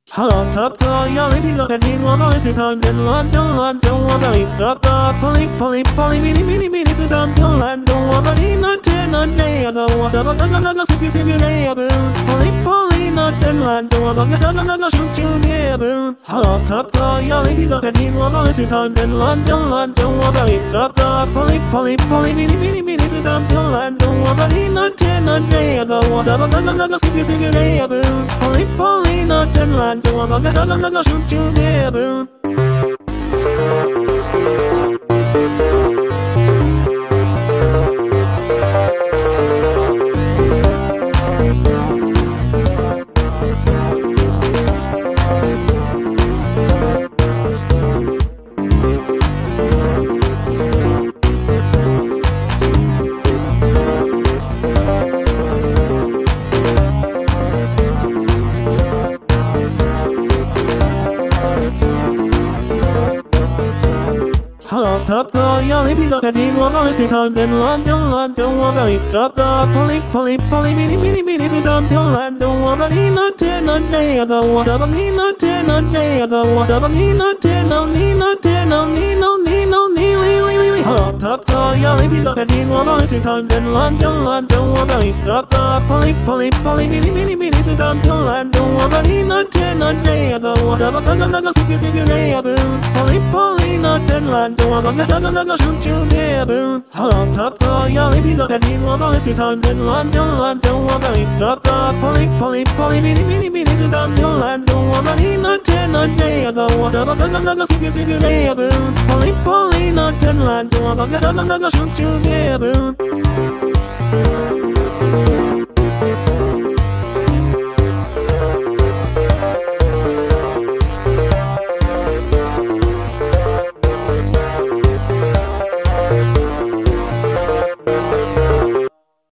Hot top to your lady look at me one more time then London one belly drop the poly mini sit down to London one body not ten on day of the water but I'm sleepy day of poly not ten London one but I'm gonna shoot you near boon. Hot top to your lady look at me one more time then London one belly drop the poly mini sit down to London one body not ten on day of the water but I'm gonna sleepy day of poly not ten London I'm gonna shoot you there, boon. Hot top to your lady look at me one more time then London one belly drop the poly mini sit down to London one body not ten on day of the water but me not ten on day of the water but me not ten on Hot top to your lady look at me one more time then London one belly drop the poly mini sit down to London one body not ten on day of the water but I'm gonna sleepy day of poly not ten London I'm gonna shoot you there, boon. Hot top to your lady look at me one more time then London one belly drop the poly mini sit down to London one body not ten on day of the water but I'm gonna sleepy day of boon. Poly not ten London I'm gonna shoot you there, boon.